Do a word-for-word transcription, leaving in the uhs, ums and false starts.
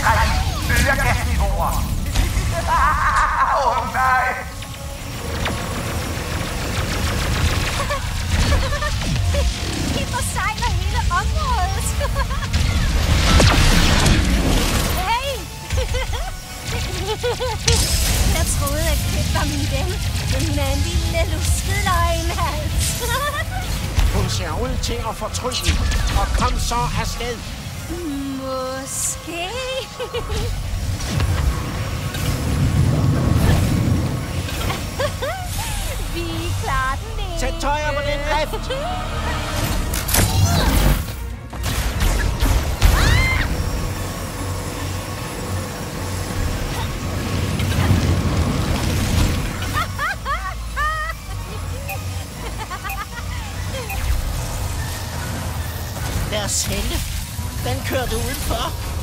sig øger gasniveauer. Åh, nej. Vi forsejler hele området. Hey! Jeg troede, at Kit var min ven, men hun er en lille lusket løgnhals. Hun ser ud til at fortryde, og kom så afsted. Måske. Vi klarer den ikke. Sæt tøjer på den rift. Lad os hente. Den kørte udenfor.